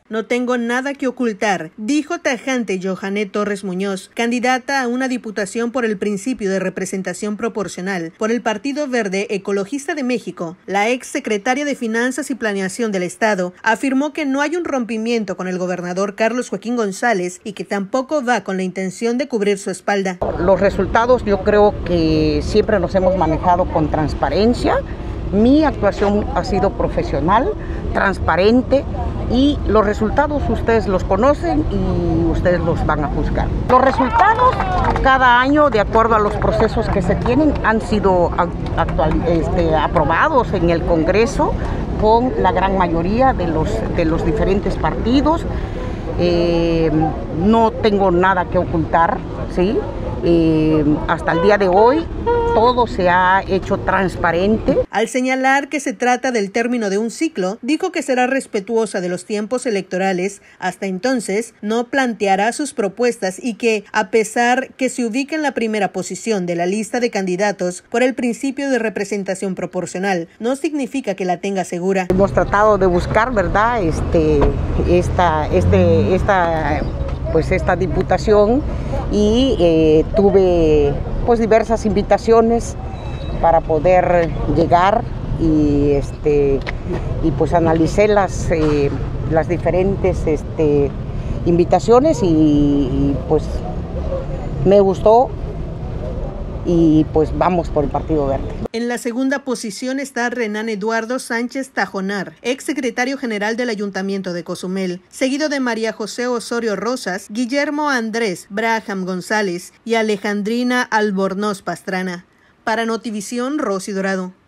No tengo nada que ocultar, dijo tajante Johanet Torres Muñoz, candidata a una diputación por el principio de representación proporcional por el Partido Verde Ecologista de México. La ex secretaria de Finanzas y Planeación del Estado afirmó que no hay un rompimiento con el gobernador Carlos Joaquín González y que tampoco va con la intención de cubrir su espalda. Los resultados, yo creo que siempre nos hemos manejado con transparencia. Mi actuación ha sido profesional, transparente, y los resultados ustedes los conocen y ustedes los van a juzgar. Los resultados cada año, de acuerdo a los procesos que se tienen, han sido aprobados en el Congreso con la gran mayoría de los diferentes partidos. No tengo nada que ocultar, ¿sí? Hasta el día de hoy todo se ha hecho transparente. Al señalar que se trata del término de un ciclo, dijo que será respetuosa de los tiempos electorales. Hasta entonces no planteará sus propuestas y que, a pesar que se ubica en la primera posición de la lista de candidatos por el principio de representación proporcional, no significa que la tenga segura. Hemos tratado de buscar, ¿verdad?, esta diputación, y tuve pues diversas invitaciones para poder llegar y pues analicé las diferentes invitaciones y pues me gustó, y pues vamos por el Partido Verde. En la segunda posición está Renan Eduardo Sánchez Tajonar, exsecretario general del Ayuntamiento de Cozumel, seguido de María José Osorio Rosas, Guillermo Andrés Braham González y Alejandrina Albornoz Pastrana. Para Notivisión, Rosy Dorado.